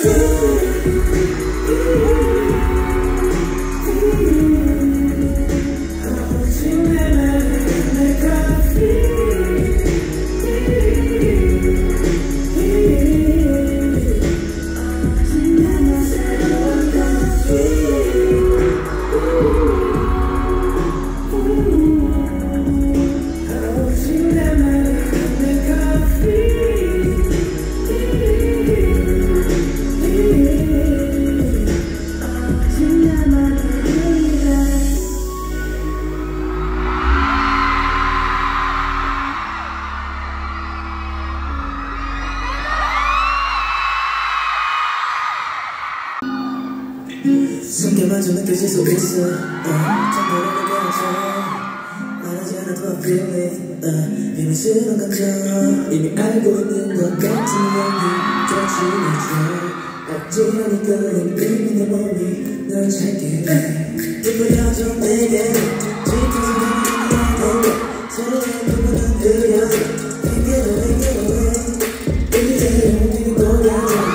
손겨마저 느껴질 수 있어 전부를 느껴져 말하지 않아도 I feel it 비밀스러운 감정 이미 알고 있는 것 같은 연기 더 진해져 어찌하니 끌린 이미 내 몸이 널 찾게 해 내게 지켜서 가는 이야기 서로의 부분은 그려 땡겨로 이대로 내게 보내줘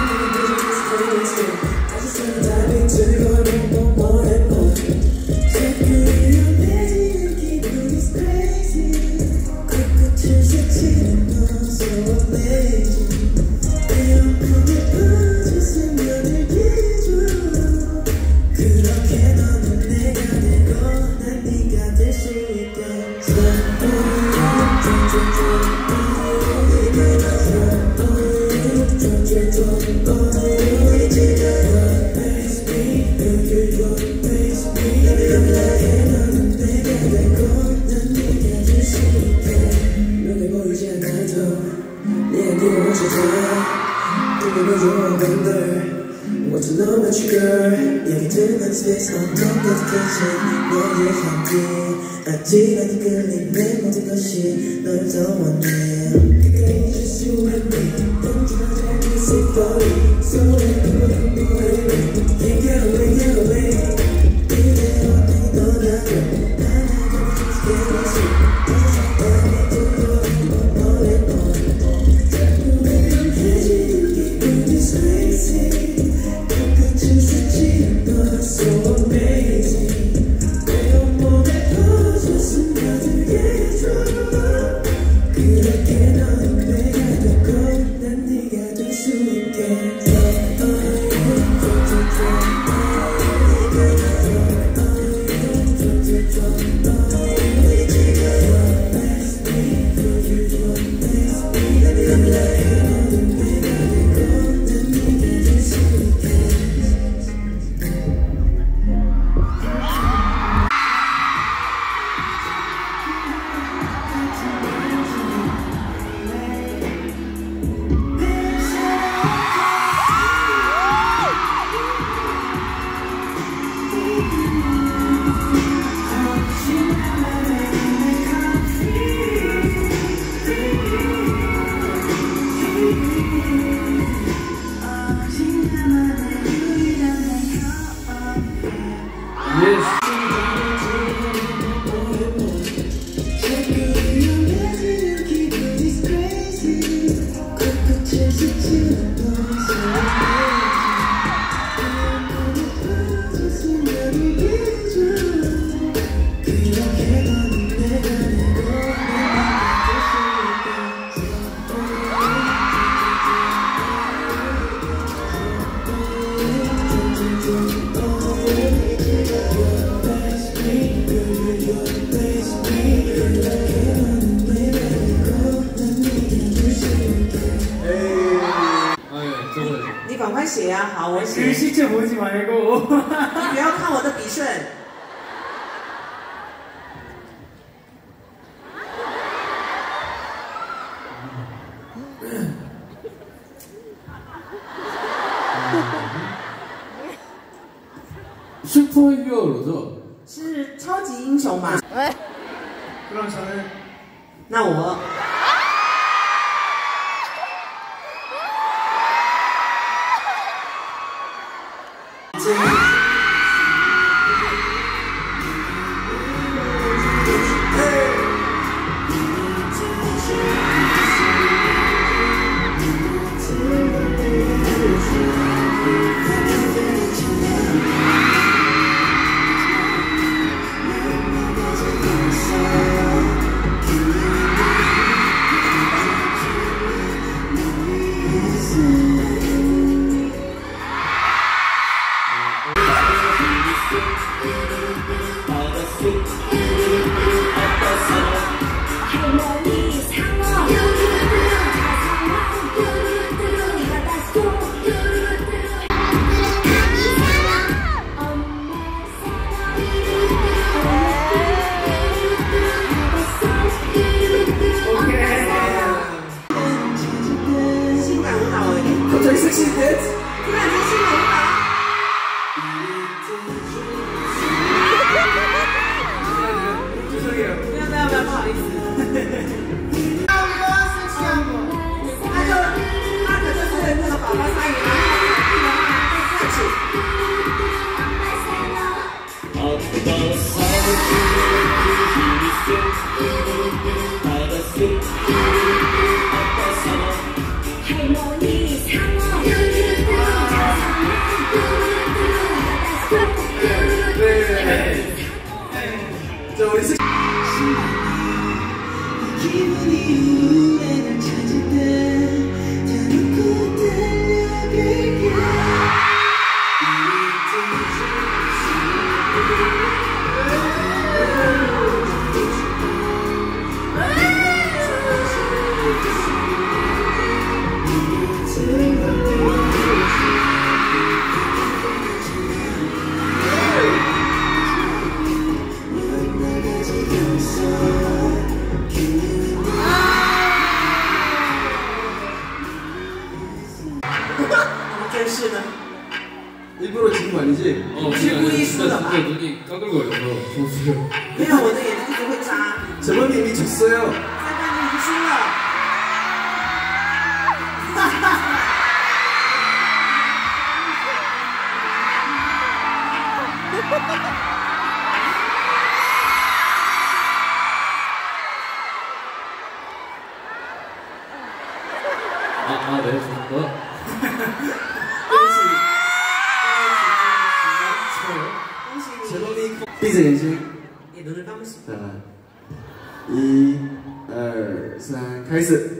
What you know about you girl 여기 들만 space 어떤 것까지 너의 향기 아찔하니 끌린 내 모든 것이 널 더 원해 그게 just you and me Don't you know that I'm sick for you So let me know Can't get away, get away 이대로 내 떠나고 나는 just get lost 나를 두려워 너의 몸 자꾸 해지는 기분이 crazy So amazing 내 온몸에 퍼져서 나를 해줘 그렇게 넌 내가 되고 난 네가 될 수 있게 你赶快写啊！好，我写。 글씨체 보지 말고. 你不要看我的笔顺。 슈퍼히어로죠? 是超级英雄嘛？ 그럼 저는 那我。 Hey! 突然间心龙啊！不要，不好意思。他可就是那个宝宝鲨鱼，然后再起。 자, 우리 스... 일부러 지금 아니지? 진짜 눈이 까글거려서 보세요. 没有，我的眼睛一直会眨。 저번에 이미 졌어요. 裁判你已经输了。 네, 좋다. 闭着眼睛。 예, 눈을 감으시고. 1、2、3，开始。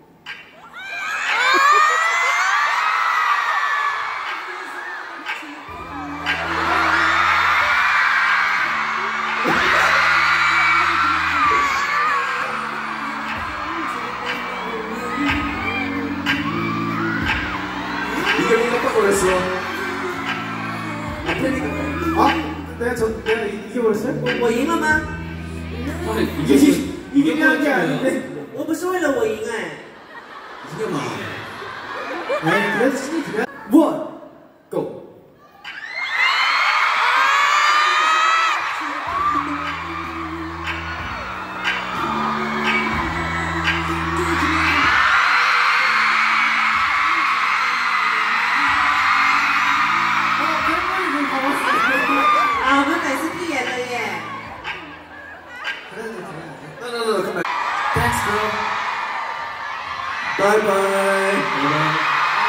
이거 깜빡 걸렸어. 아? 내가 이겨버렸어요? 我赢了吗？ 이기려는 게 아닌데. 我不是为了我赢哎。 이겨마. 아니, 그래도 신이 그냥. 원, 고. 아, 我们每次闭眼的耶。 No, come back. Thanks, bro. Bye bye.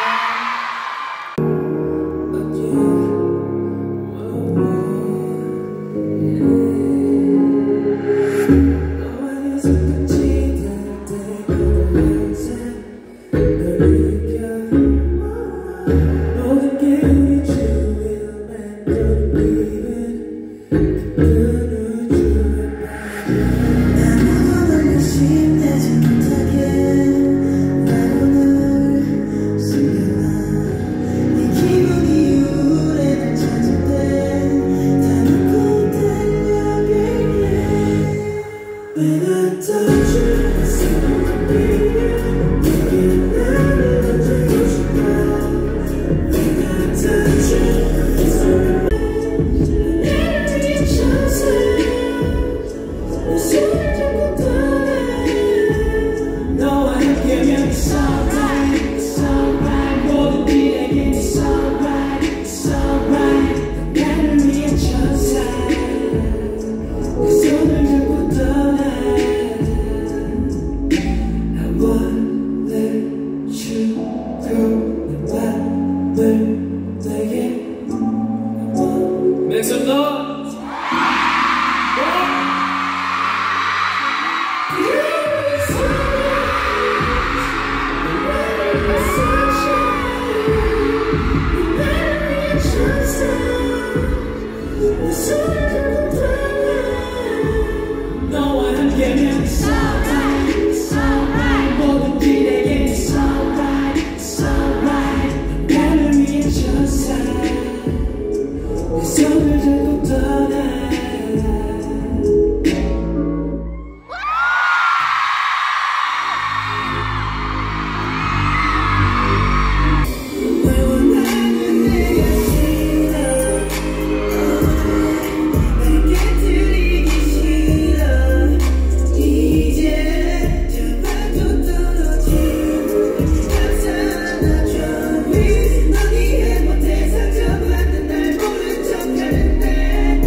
Make some noise. 너와 함께면 it's alright, it's alright. 모든 길에게 it's alright, it's alright. 나를 위해 줬어. 내 손을 잡고 떠나. 넌 이해 못해 상처받는 날 모른 척하는데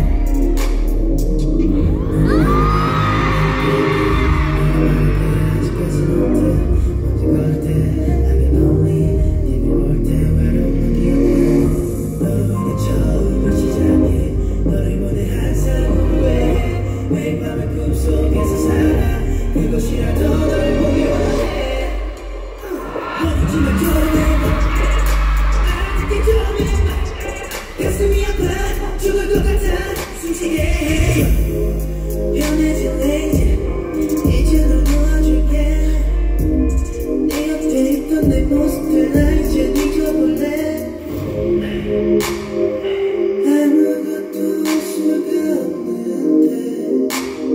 아직까지 못해 먼지 걸때 I get lonely 님이 볼때 외로운 기억해 너로 인해 처음을 시작해 너를 보내 항상 후회해 매일 밤을 꿈속에서 살아 그것이라도 널 보기 원해 멈추면 좀 해봐 아직도 좀 해봐 가슴이 아파 죽을 것 같아 숨쉬게 해 변해질래 이제 널 놓아줄게 네 옆에 있던 내 모습들 나 이제 잊어볼래 아무것도 할 수가 없는데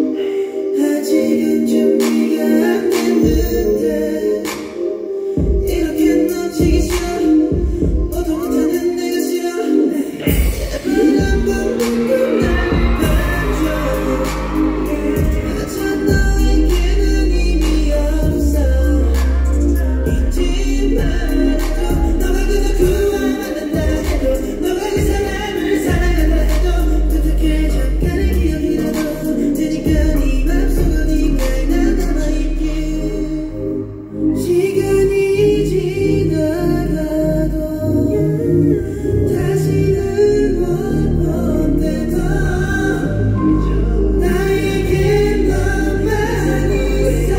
아직은 준비가 안 됐는데 이렇게 놓치기 싫어 모두 못하는 내가 싫어 제발 한번 믿고 날 봐줘 하자 너에게는 이미 없어 잊지 말아줘 너가 그저 그와 만난다 해도 너가 그 사람을 사랑한다 해도 부탁해 잠깐의 기억이라도 되니까 네 맘속 어딘가에 난 남아있게 시간이 지나가도 다시는 못 본데도 나에게 너만 있어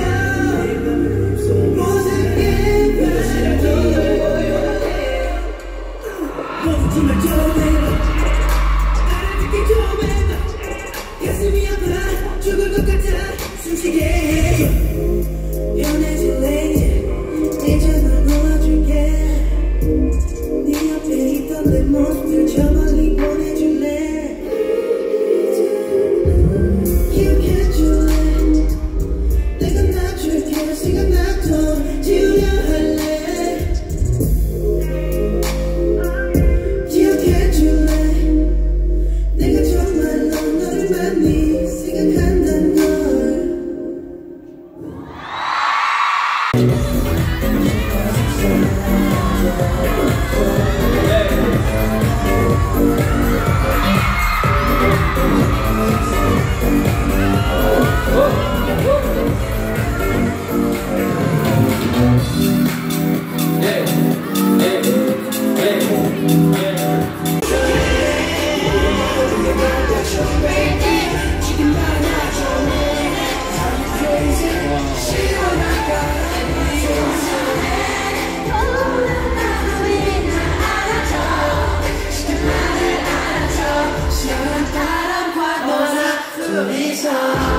모든 게 다시라도 널 보여해 멈추면 좀 해봐 알아듣게 좀 해봐 가슴이 아파 죽을 것 같아 숨쉬게 해줘 변해질래 이제 널 놓아줄게 네 옆에 있던 내 모습들 저 멀리 보내줄래 기억해줄래 내가 놔줄게 시간 나도 지우려 할래 기억해줄래 내가 정말로 너를 많이 생각한단 걸 시원한 바람과 너나 둘이서